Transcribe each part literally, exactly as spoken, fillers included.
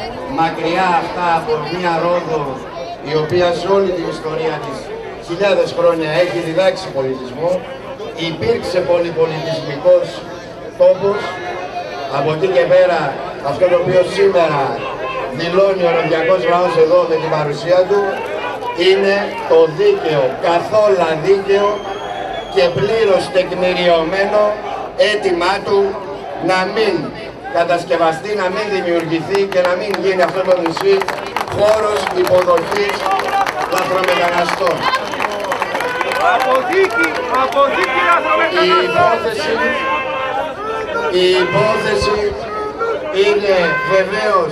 μακριά αυτά από μια Ρόδο η οποία σε όλη την ιστορία της χιλιάδες χρόνια έχει διδάξει πολιτισμό, υπήρξε πολυπολιτισμικός τόπος. Από εκεί και πέρα αυτό το οποίο σήμερα δηλώνει ο Ολυμπιακός λαός εδώ με την παρουσία του είναι το δίκαιο, καθόλου δίκαιο και πλήρως τεκμηριωμένο αίτημά του να μην κατασκευαστεί, να μην δημιουργηθεί και να μην γίνει αυτό το νησί χώρος υποδοχής λαθρομεταναστών. Αποδίκη, αποδίκη λαθρομεταναστών. Η υπόθεση, η υπόθεση είναι βεβαίως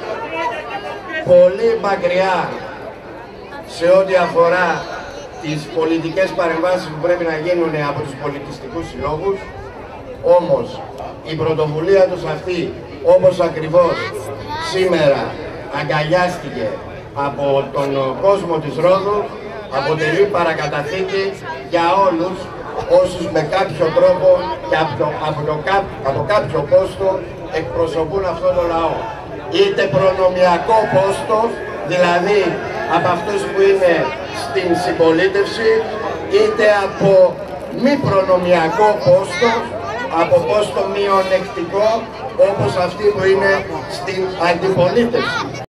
πολύ μακριά σε ό,τι αφορά τις πολιτικές παρεμβάσεις που πρέπει να γίνουν από τους πολιτιστικούς συλλόγους. Όμως η πρωτοβουλία τους αυτή, όπως ακριβώς σήμερα αγκαλιάστηκε από τον κόσμο της Ρόδου, αποτελεί παρακαταθήκη για όλους όσους με κάποιο τρόπο και από, το, από, το, από κάποιο πόστο εκπροσωπούν αυτόν τον λαό. Είτε προνομιακό πόστο, δηλαδή από αυτούς που είναι στην συμπολίτευση, είτε από μη προνομιακό πόστο, από πόστο μειονεκτικό, όπως αυτοί που είναι στην αντιπολίτευση.